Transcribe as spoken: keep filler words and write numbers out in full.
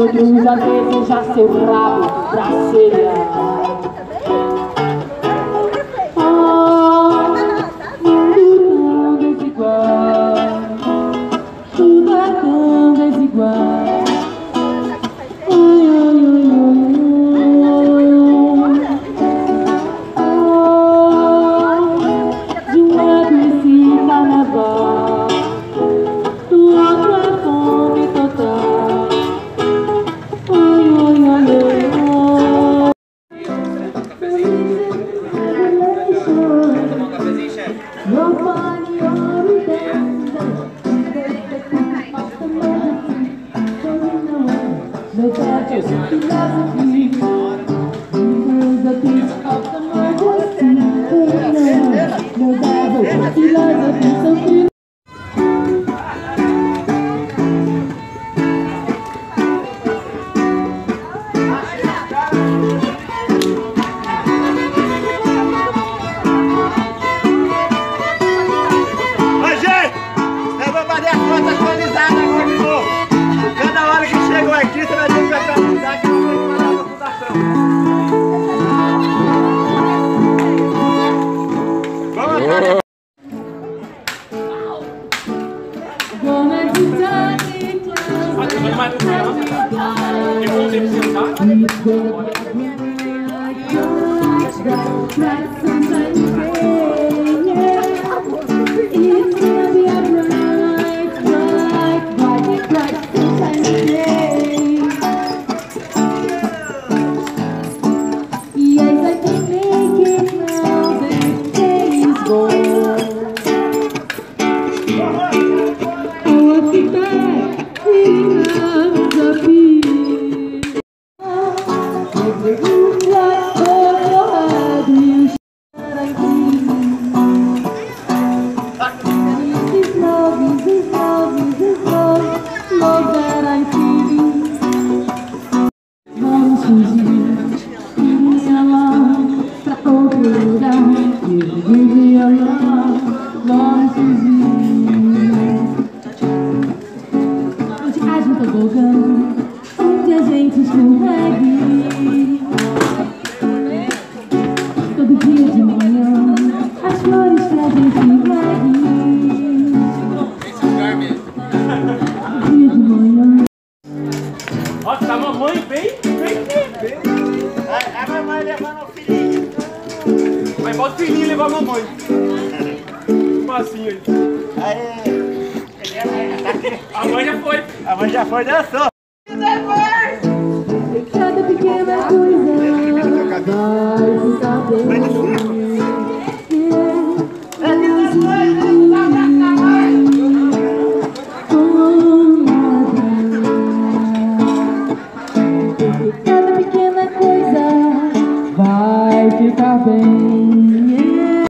outro já deseja seu rabo pra ceia. Oh, mundo tão desigual, tudo é tão desigual. Onde a gente escorregue. Todo dia de manhã as flores trazem reggae. Todo dia de manhã. Ó, tá a mamãe bem, bem, bem. A mamãe levando o filhinho. Mas bota o filhinho levar a mamãe. Um passinho aí. Aê. A mãe já foi. A mãe já foi, dançou. Cada pequena coisa vai ficar bem. Cada pequena coisa vai ficar bem.